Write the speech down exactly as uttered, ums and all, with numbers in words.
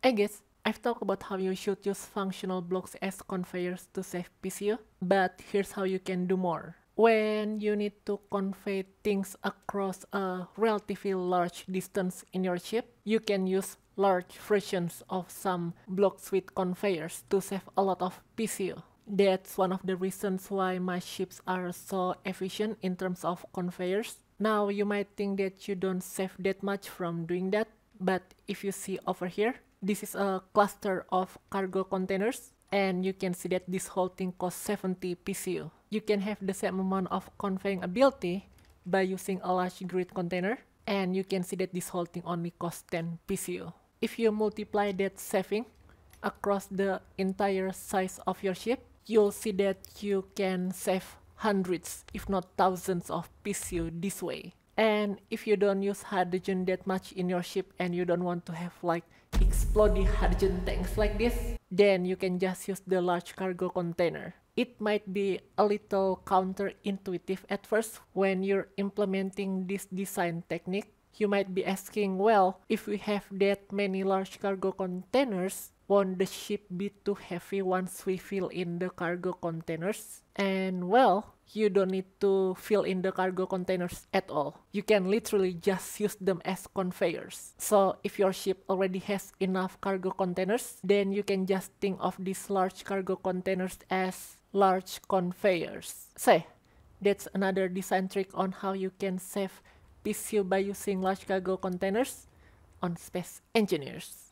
I guess I've talked about how you should use functional blocks as conveyors to save P C U, but here's how you can do more. When you need to convey things across a relatively large distance in your chip, you can use large versions of some blocks with conveyors to save a lot of P C U. That's one of the reasons why my chips are so efficient in terms of conveyors. Now you might think that you don't save that much from doing that, but if you see over here, this is a cluster of cargo containers, and you can see that this whole thing costs seventy P C U. You can have the same amount of conveying ability by using a large grid container, and you can see that this whole thing only costs ten P C U. If you multiply that saving across the entire size of your chip, you'll see that you can save hundreds, if not thousands of P C U this way. And if you don't use hydrogen that much in your chip and you don't want to have like exploding hydrogen tanks like this, then you can just use the large cargo container. It might be a little counterintuitive at first when you're implementing this design technique. You might be asking, well, if we have that many large cargo containers, won't the ship be too heavy once we fill in the cargo containers? And well, you don't need to fill in the cargo containers at all. You can literally just use them as conveyors. So if your ship already has enough cargo containers, then you can just think of these large cargo containers as large conveyors. So that's another design trick on how you can save P C U by using large cargo containers on Space Engineers.